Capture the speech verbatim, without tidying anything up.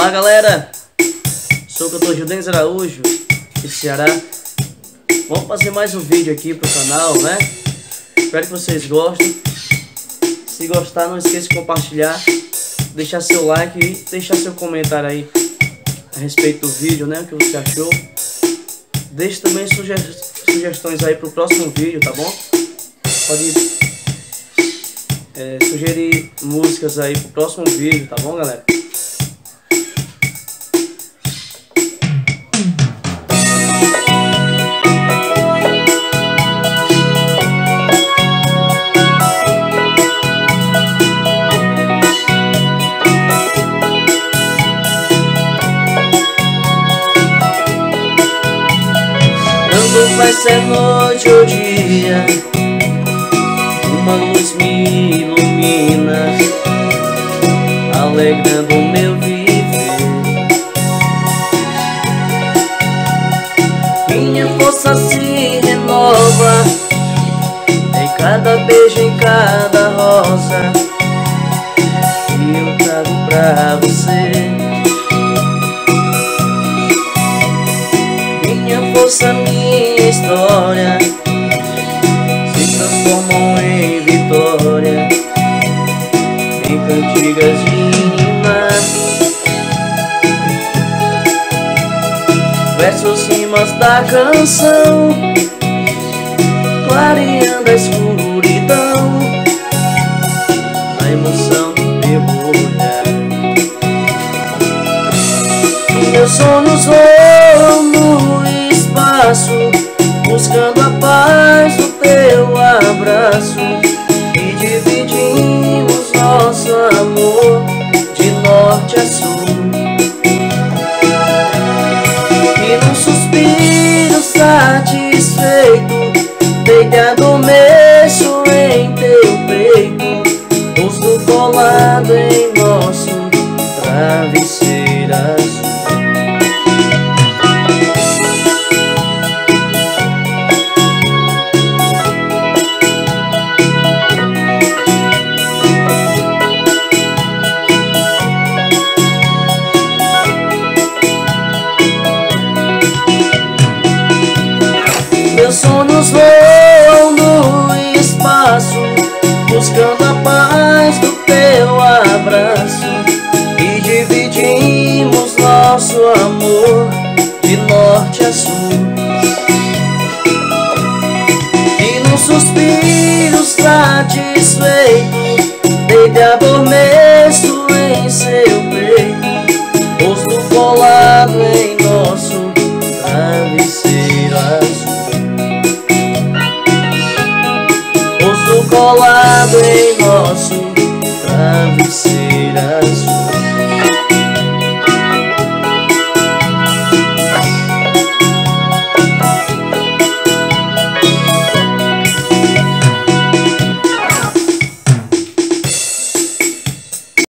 Olá galera, sou o cantor Gildenis Araújo, de Ceará. Vamos fazer mais um vídeo aqui pro canal, né? Espero que vocês gostem. Se gostar, não esqueça de compartilhar, deixar seu like e deixar seu comentário aí a respeito do vídeo, né? O que você achou. Deixe também suge sugestões aí pro próximo vídeo, tá bom? Pode é, sugerir músicas aí pro próximo vídeo, tá bom, galera? Tanto faz ser noite ou dia, uma luz me ilumina, alegrando o meu viver. Minha força se renova em cada beijo, em cada rosa que eu trago pra você. Minha força, minha história se transformam em vitória, em cantigas divinas, versos, rimas da canção, clareando a escuridão, a emoção do teu olhar. Meus sonhos voam no espaço, buscando a paz do teu abraço, e dividimos nosso amor de norte a sul. E num suspiro satisfeito, deitado adormeço em teu peito, rosto colado em nosso travesseiro azul. Meus sonhos voam no espaço, buscando a paz do teu abraço, e dividimos nosso amor de norte a sul. E num suspiro satisfeito, deitado adormeço em seu